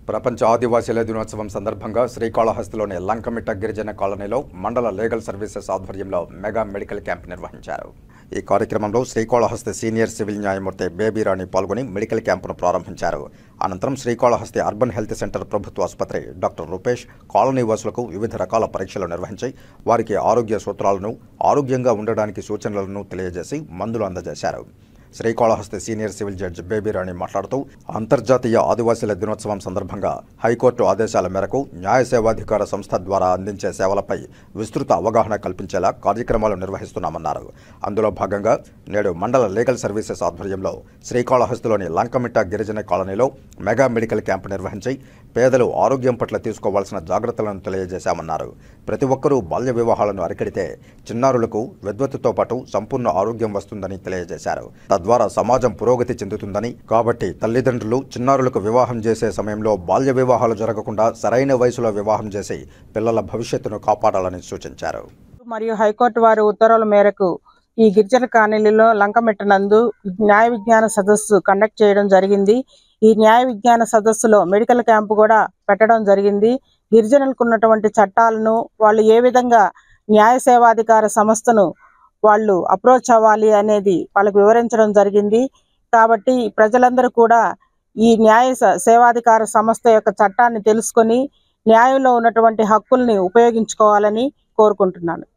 ప్రపంచ ఆదివాసీల దినోత్సవం సందర్భంగా శ్రీకాళహస్తిలోని లంకమిట్ట గిరిజన కాలనీలో మండల లీగల్ సర్వీసెస్ ఆధ్వర్యంలో మెగా మెడికల్ క్యాంప్ నిర్వహించారు. ఈ కార్యక్రమంలో శ్రీకాళహస్తి సీనియర్ సివిల్ న్యాయమూర్తి బేబీరాణి పాల్గొని మెడికల్ క్యాంపును ప్రారంభించారు. అనంతరం శ్రీకాళహస్తి అర్బన్ హెల్త్ సెంటర్ ప్రభుత్వ ఆసుపత్రి డాక్టర్ రూపేష్ కాలనీ వాసులకు వివిధ రకాల పరీక్షలు నిర్వహించి వారికి ఆరోగ్య సూత్రాలను, ఆరోగ్యంగా ఉండడానికి సూచనలను తెలియజేసి మందులు అందజేశారు. Srikalahasti senior civil judge Babyrani మాట్లాడుతూ అంతర్జాతీయ ఆదివాసీల దినోత్సవం సందర్భంగా హైకోర్టు ఆదేశాల మేరకు న్యాయ సేవాధికార సంస్థ ద్వారా అందించే సేవలపై విస్తృత అవగాహన కల్పించేలా కార్యక్రమాలు నిర్వహిస్తున్నామన్నారు. అందులో భాగంగా నేడు మండల లీగల్ సర్వీసెస్ ఆధ్వర్యంలో శ్రీకాళహస్తిలోని లంకమిట్ట గిరిజన కాలనీలో మెగా మెడికల్ క్యాంపు నిర్వహించి పేదలు ఆరోగ్యం పట్ల తీసుకోవాల్సిన జాగ్రత్తలను తెలియజేశామన్నారు. ప్రతి ఒక్కరూ బాల్య వివాహాలను అరికడితే చిన్నారులకు విద్వత్తుతో పాటు సంపూర్ణ ఆరోగ్యం వస్తుందని తెలియజేశారు. తద్వారా సమాజం పురోగతి చెందుతుందని, కాబట్టి తల్లిదండ్రులు చిన్నారులకు వివాహం చేసే సమయంలో బాల్య వివాహాలు జరగకుండా సరైన వయసులో వివాహం చేసి పిల్లల భవిష్యత్తును కాపాడాలని సూచించారు. మరియు హైకోర్టు వారి ఉత్తర్వుల మేరకు ఈ గిరిజన కాలనీలో లంకమిట్ట నందు న్యాయ విజ్ఞాన సదస్సు కండక్ట్ చేయడం జరిగింది. ఈ న్యాయ విజ్ఞాన సదస్సులో మెడికల్ క్యాంపు కూడా పెట్టడం జరిగింది. గిరిజనులకు ఉన్నటువంటి చట్టాలను, వాళ్ళు ఏ విధంగా న్యాయ సేవాధికార సంస్థను వాళ్ళు అప్రోచ్ అవ్వాలి అనేది వాళ్ళకు వివరించడం జరిగింది. కాబట్టి ప్రజలందరూ కూడా ఈ న్యాయ సేవాధికార సంస్థ యొక్క చట్టాన్ని తెలుసుకొని న్యాయంలో ఉన్నటువంటి హక్కుల్ని ఉపయోగించుకోవాలని కోరుకుంటున్నాను.